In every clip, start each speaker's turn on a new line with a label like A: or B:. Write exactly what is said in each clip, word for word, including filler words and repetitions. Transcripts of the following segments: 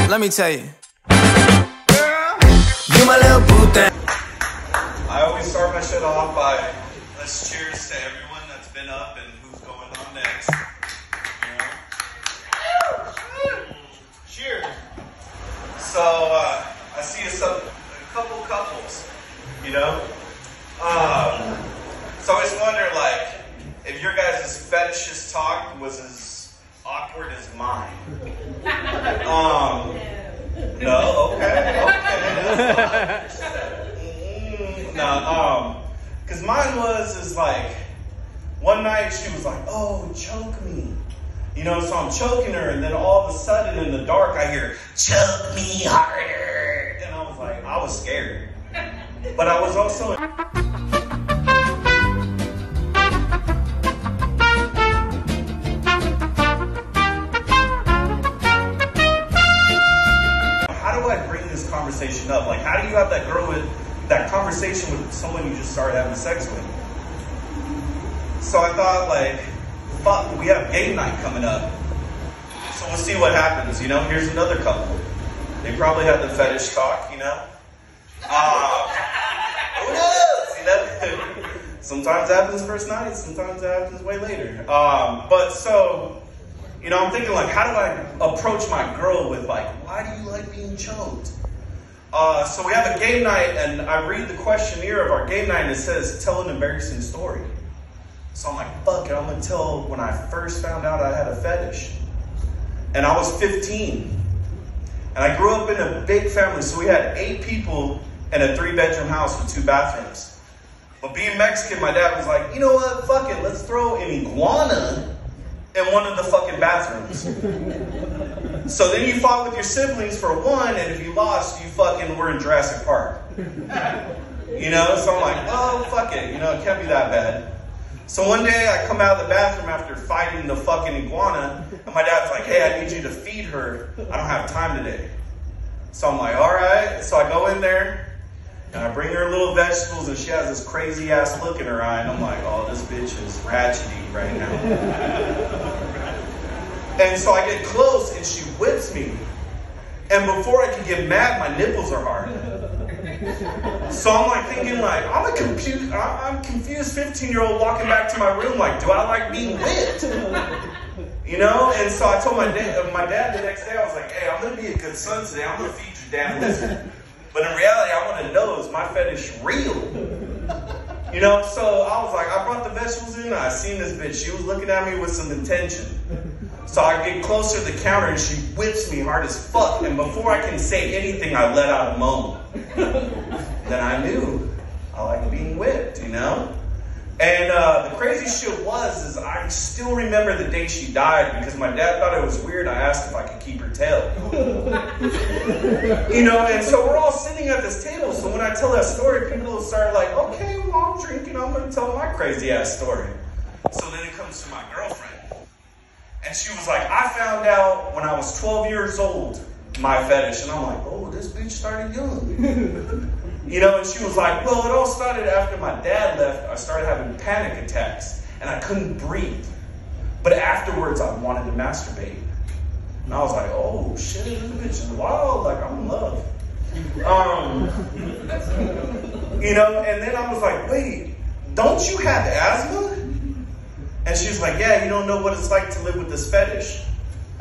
A: Let me tell you. Girl, you my little boo thing.
B: I always start my shit off by let's cheers to everyone that's been up and who's going on next. You know? Cheers. So uh, I see a, some, a couple couples, you know. Um, so I just wonder, like, if your guys' fetishist talk was as awkward as mine. Um, no, okay, okay. mm, no, um, cause mine was is like one night she was like, "Oh, choke me," you know. So I'm choking her, and then all of a sudden in the dark I hear, "Choke me harder," and I was like, I was scared, but I was also. Conversation up. Like, how do you have that girl with that conversation with someone you just started having sex with? So I thought, like, fuck, we have game night coming up. So we'll see what happens, you know? Here's another couple. They probably had the fetish talk, you know? Uh, who knows, you know? Sometimes it happens first night, sometimes it happens way later. Um, but so, you know, I'm thinking, like, how do I approach my girl with, like, why do you like being choked? Uh, so we have a game night, and I read the questionnaire of our game night, and it says, tell an embarrassing story. So I'm like, fuck it, I'm going to tell when I first found out I had a fetish. And I was fifteen. And I grew up in a big family, so we had eight people in a three-bedroom house with two bathrooms. But being Mexican, my dad was like, you know what, fuck it, let's throw an iguana in one of the fucking bathrooms. So then you fought with your siblings for one, and if you lost, you fucking were in Jurassic Park. You know, so I'm like, well, fuck it, you know, it can't be that bad. So one day I come out of the bathroom after fighting the fucking iguana, and my dad's like, hey, I need you to feed her. I don't have time today. So I'm like, all right. So I go in there, and I bring her little vegetables, and she has this crazy ass look in her eye, and I'm like, oh, this bitch is ratchety right now. And so I get close, and she whips me. And before I can get mad, my nipples are hard. So I'm like thinking, like, I'm a confused, I'm confused fifteen-year-old walking back to my room, like, do I like being whipped? You know? And so I told my dad, my dad the next day, I was like, hey, I'm gonna be a good son today. I'm gonna feed your damn lizard. But in reality, I want to know, is my fetish real? You know? So I was like, I brought the vegetables in. I seen this bitch. She was looking at me with some intention. So I get closer to the counter, and she whips me hard as fuck. And before I can say anything, I let out a moan. Then I knew I like being whipped, you know? And uh, the crazy shit was, is I still remember the day she died, because my dad thought it was weird. I asked if I could keep her tail. You know, and so we're all sitting at this table. So when I tell that story, people will start like, okay, well, I'm drinking. I'm going to tell my crazy ass story. So then it comes to my girlfriend. And she was like, I found out when I was twelve years old, my fetish. And I'm like, oh, this bitch started young. You know, and she was like, well, it all started after my dad left. I started having panic attacks, and I couldn't breathe. But afterwards, I wanted to masturbate. And I was like, oh, shit, this bitch is wild. Like, I'm in love. Um, you know, and then I was like, wait, don't you have asthma? And she was like, yeah, you don't know what it's like to live with this fetish. Oh,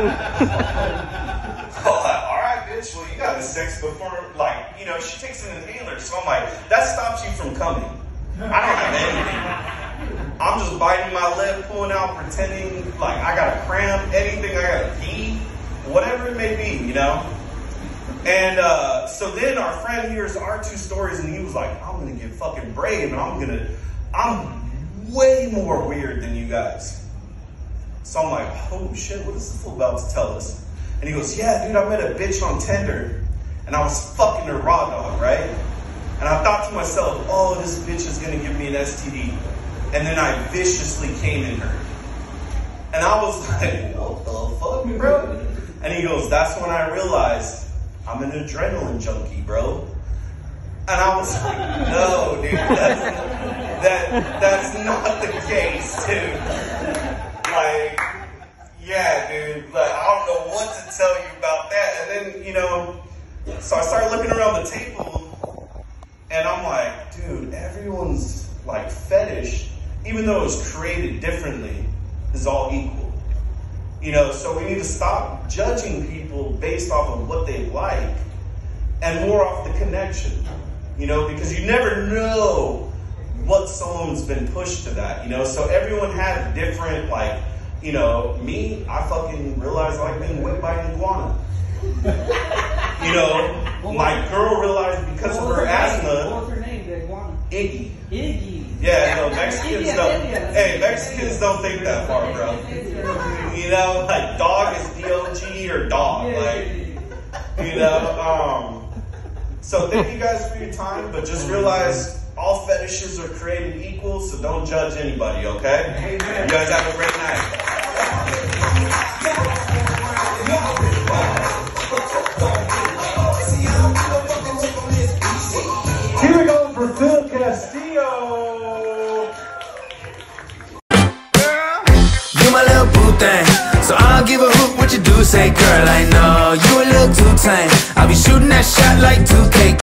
B: all right, bitch. Well, you got the sex before, like, you know, she takes an inhaler. So I'm like, that stops you from coming. I don't have anything. I'm just biting my lip, pulling out, pretending like I got a cramp, anything, I got a pee, whatever it may be, you know? And uh, so then our friend hears our two stories, and he was like, I'm going to get fucking brave, and I'm going to, I'm way more weird than you guys. So I'm like, oh shit, what is this fool about to tell us? And he goes, yeah, dude, I met a bitch on Tinder, and I was fucking her raw dog, right? And I thought to myself, oh, this bitch is gonna give me an S T D. And then I viciously came in her. And I was like, what the fuck, bro? And he goes, that's when I realized I'm an adrenaline junkie, bro. And I was like, no, dude, that's, that, that's not the case, dude. Like, yeah, dude, like, I don't know what to tell you about that. And you know, so I started looking around the table, and I'm like, dude, everyone's like fetish, even though it's created differently, is all equal. You know, so we need to stop judging people based off of what they like and more off the connection, you know, because you never know what someone's been pushed to that, you know, so everyone had different, like, you know, me, I fucking realized I like being whipped by an iguana. You know, my girl realized because of her asthma.
C: What was her name, the iguana?
B: Iggy.
C: Iggy.
B: Yeah, no, Mexicans
C: Iggy,
B: don't.
C: Iggy.
B: Hey, Mexicans don't think that far, bro. You know, like dog is D O G or dog, like, you know. Um, so thank you guys for your time, but just realize all fetishes are created equal, so don't judge anybody, okay? You guys have a great night.
A: Here we go for Phil Castillo.
D: You my little boo thing, so I don't give a hoot what you do. Say, girl, I know you a little too tame. I'll be shooting that shot like two K.